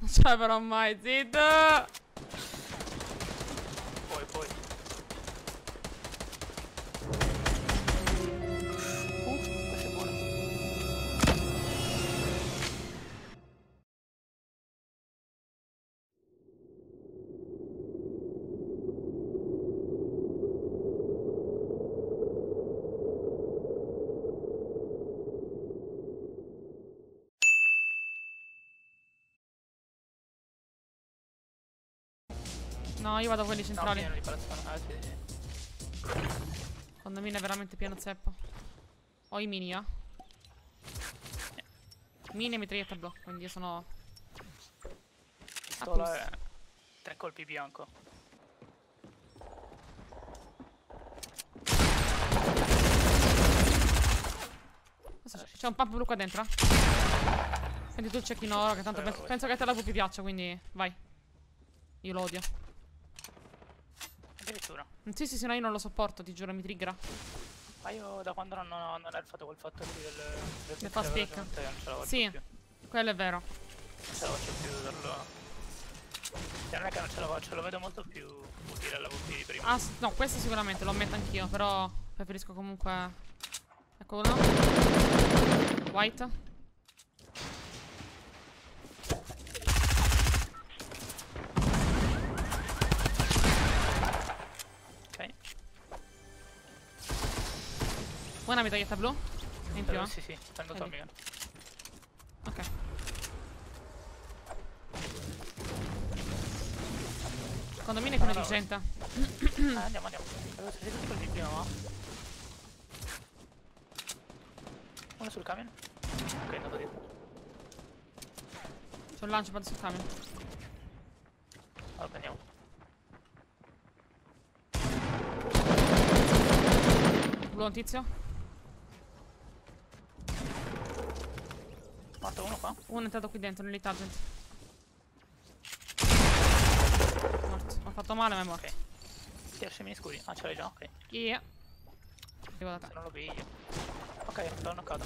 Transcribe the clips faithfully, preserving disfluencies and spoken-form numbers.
Non ce la farò mai, zitto. Poi, poi. Uh, questo è buono. No, io vado a quelli No, centrali. pieno di palazzone. Ah, sì, sì. Condominio è veramente pieno zeppo. Ho i mini, eh. Mini e mitraglietta blu, quindi io sono... Pistola e tre colpi bianco. C'è un pump blu qua dentro. Quindi tu il cecchino oro che tanto penso, penso che a te la V P piaccia, quindi vai. Io lo odio. Addirittura. Sì, sì, sì, no, io non lo sopporto, ti giuro, mi triggera. Ma io da quando non ho nerfato quel fatto lì del... del Del fast pick. non ce la faccio Sì, più. quello è vero. Non ce la faccio più darlo... Cioè non è che non ce la faccio, lo vedo molto più utile alla V P di prima. Ah, no, questo sicuramente lo ammetto anch'io, però preferisco comunque... Ecco uno. White. Ok. Buona mitraglietta blu. In più, Eh, eh? sì, sì, prendo Vedi. Tommy Gun. Ok. Condominio è pieno di gente. Eh, andiamo, andiamo. Avevo sentito tutti colpi prima, ma... Uno sul camion. Ok, è andato dietro. C'ho il launchpad sul camion. Allora prendiamo. Blu un tizio. Morto uno qua. Uno è entrato qui dentro, nell'elite agent. Morto. Ho fatto male ma è morto. Ok. Ti mini scuri. Ah, ce l'hai già? Ok. Yeah. Arrivo da te. Se non lo piglio. Ok, l'ho knoccato.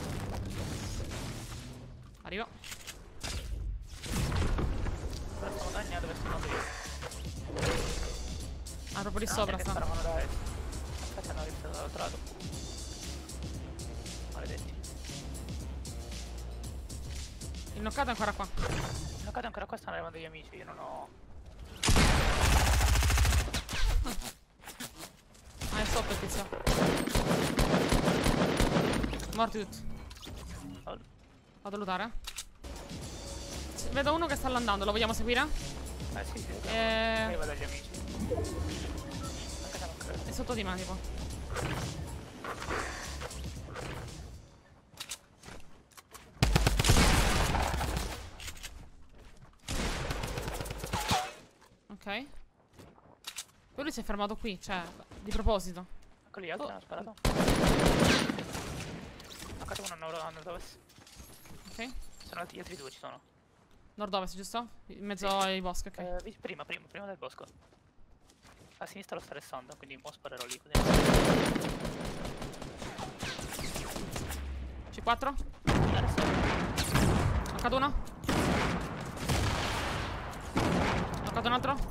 Arrivo. Ora stiamo dagni a dove sono andato io. Ah, proprio lì Ah, sopra perché sta. stavano da est. Infatti hanno ripreso dall'altro lato. Maledetti. Il knockato è ancora qua. Il knoccato ancora qua, stanno arrivando gli amici. Io non ho... Ah, è sotto il tizio. Morti tutti. Oh. Vado a lootare. Vedo uno che sta andando, lo vogliamo seguire? Eh sì, sì. E... Arriva dagli amici. Anche se non credo. È sotto di me, tipo. Ok. Poi lui si è fermato qui, cioè, di proposito. Ecco lì, altri Oh. hanno sparato. Knoccato uno a nord- a nord-ovest. Ok. Sono altri, gli altri due ci sono. Nord-ovest, giusto? In mezzo Sì. ai boschi, ok. Eh, vi- prima, prima, prima del bosco. A sinistra lo sta restando, quindi mo sparerò lì così. C quattro. Adesso Knoccato uno. Knoccato un altro.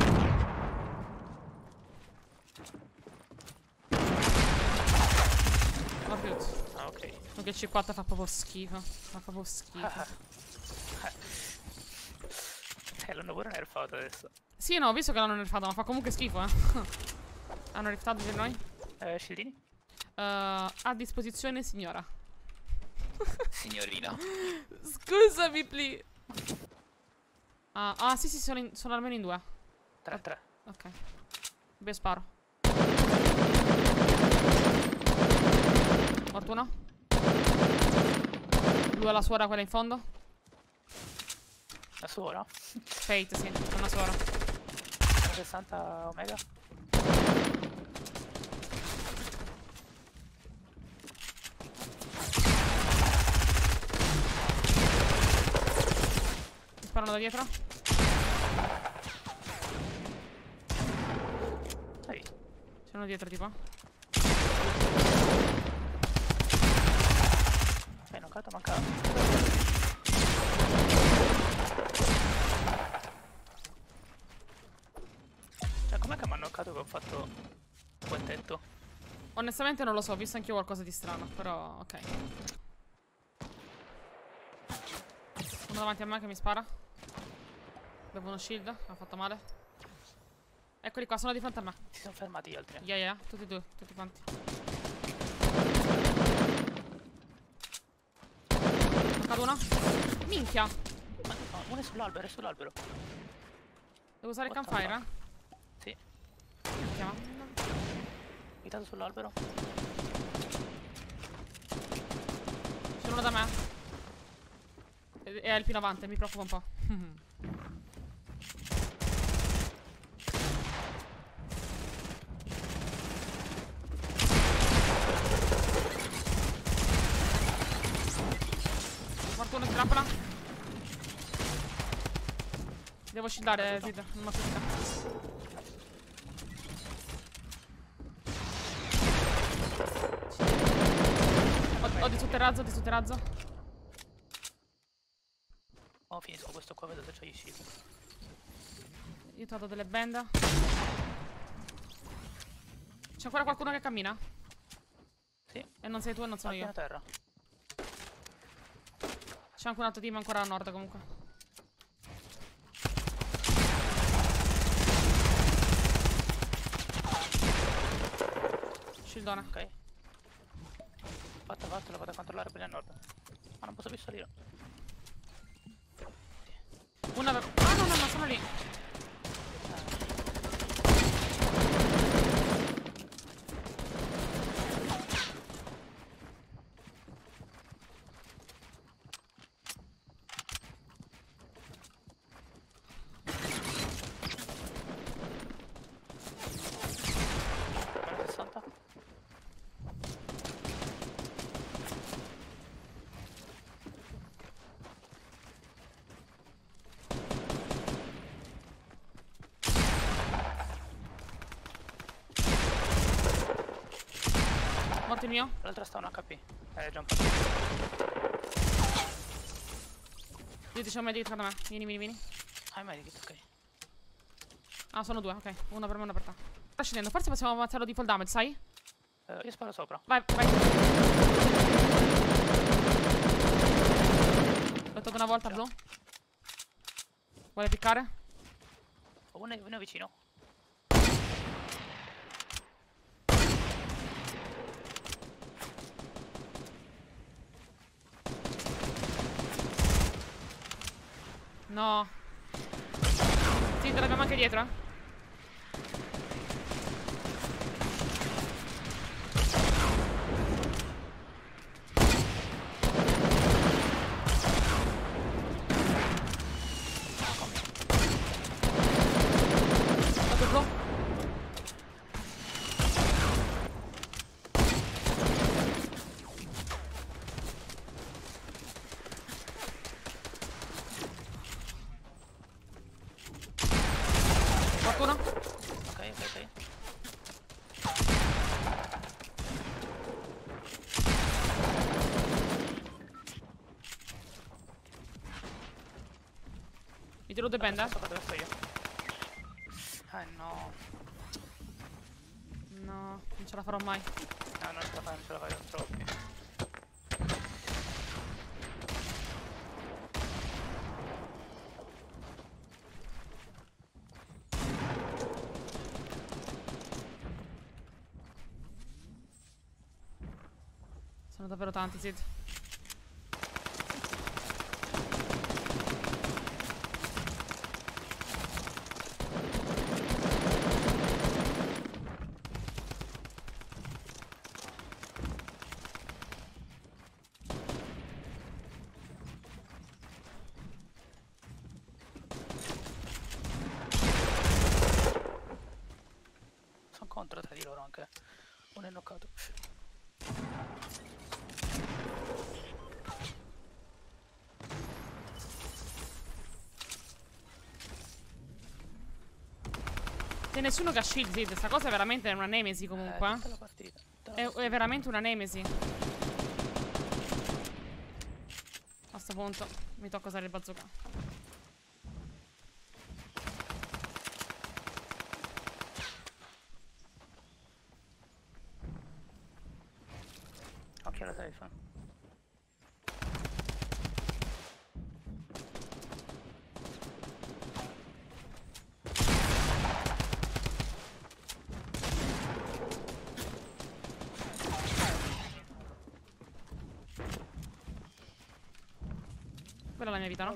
Morti tutti. ah, ok. Anche il C quattro fa proprio schifo. Fa proprio schifo. Eh, l'hanno pure nerfato adesso. Sì, no, ho visto che l'hanno nerfato, ma fa comunque schifo, eh. Hanno nerfato per noi? Eh, Scildini? Uh, a disposizione, signora. Signorina. Scusami, please. Ah, ah, sì, sì, sono, in, sono almeno in due. tre tre. Ok. Beh, sparo. Morto uno. Due alla suora, quella in fondo. La suora? Fate, sì, è una suora. sessanta Omega? Mi sparano da dietro. Ehi. C'è uno dietro, tipo. Hai knoccato, manca. fatto? Onestamente non lo so, ho visto anch'io qualcosa di strano, però ok. Uno davanti a me che mi spara. Bevo uno shield, ha fatto male. Eccoli qua, sono di fronte a me. Si sono fermati gli altri. Yeah, yeah, tutti e due, tutti quanti. Cado uno. Minchia. Ma no, uno è sull'albero, è sull'albero. Devo usare il What the campfire? Sì, Minchia, ma... abitato sull'albero. C'è uno da me. E è il più in avanti, mi preoccupa un po'. Morto uno, si trappola. Devo shieldare, Zid, non ho più vita. Ho, ho di sotterrazzo, di sotterrazzo. Oh, finisco questo qua, vedo se c'ho gli shield. Io ti ho dato delle benda. C'è ancora qualcuno che cammina? Sì. E non sei tu e non sono Al io. piano terra. C'è anche un altro team ancora a nord comunque. Shieldone. Ok. Fatta, fatta, la vado a controllare quelli a nord. Ma non posso più salire. Una... Ah no no no, sono lì. sessanta. Morto il mio. L'altra sta un H P. Eh, già un po'. Io ti c'ho medio dietro da me. Vieni, vieni, vieni. Ah, medikit, ok. Ah, sono due, ok. Uno per me e uno per te. Sta scendendo, forse possiamo ammazzarlo di full damage, sai? Eh, io sparo sopra. Vai, vai. L'ho tolto una volta, blu. Vuole piccare? Uno è, uno è vicino. No. Sì, te l'abbiamo anche dietro, eh. Dato blu. Qualcuno? Ok, ok, ok. Mi tiro due bende, eh. Sopra dove sto io. Ah no. No, non ce la farò mai. No, non ce la fai, non ce la fai, non troppi. Sono davvero tanti, Zid. Sono contro tre di loro anche. Uno è knoccato. C'è nessuno che ha shield, Zid. Sta cosa è veramente una nemesi comunque. Eh, tutta la partita. Tutta la È, partita. è veramente una nemesi. A sto punto mi tocca usare il bazooka. Bella la mia vita, no?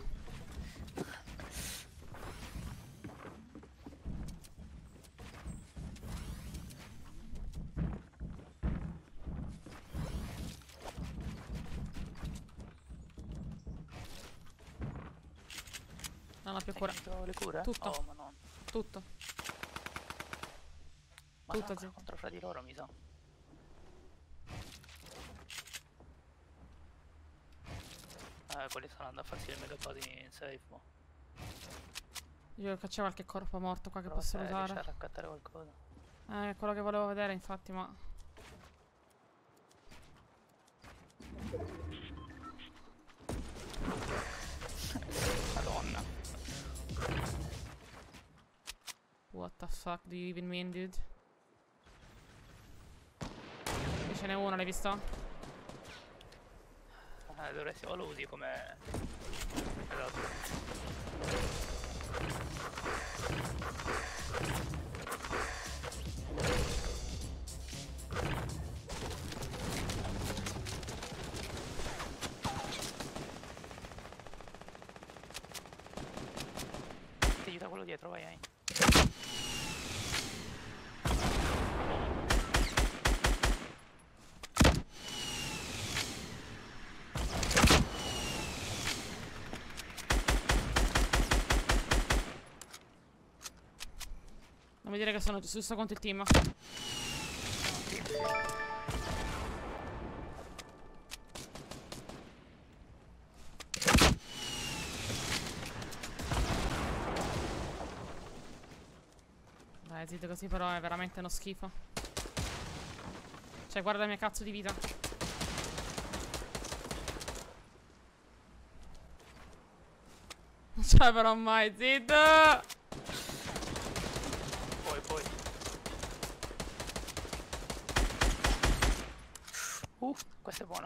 Non ho più cura. Le cure? Tutto. Oh, ma no. Tutto. Ma Tutto, sono sì. contro fra di loro, mi sa. Eh, quelli stanno andando a farsi le megapodini in safe. Boh. Io c'è qualche corpo morto qua che Prova posso se riesci a usare. raccattare qualcosa. Eh, è quello che volevo vedere, infatti, ma... Madonna. What the fuck do you even mean, dude? Qui ce n'è uno, l'hai visto? Eh, dovresti o lo usi come... Esatto. Ti aiuta quello dietro, vai, vai. Non mi dire che sono giusto contro il team. Dai, zitto così però è veramente uno schifo. Cioè, guarda la mia cazzo di vita. Non ce la farò mai, zitto! Poi, poi. Uh, questa è buona.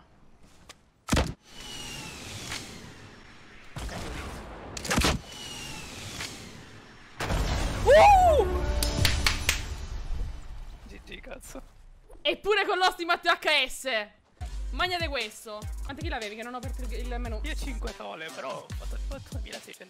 Uh! G G, cazzo. Eppure con l'Ultimate H S! Magnate questo! Quante kill avevi che non ho aperto il, il menu? Io cinque sole, però ho fatto ottomilaseicento.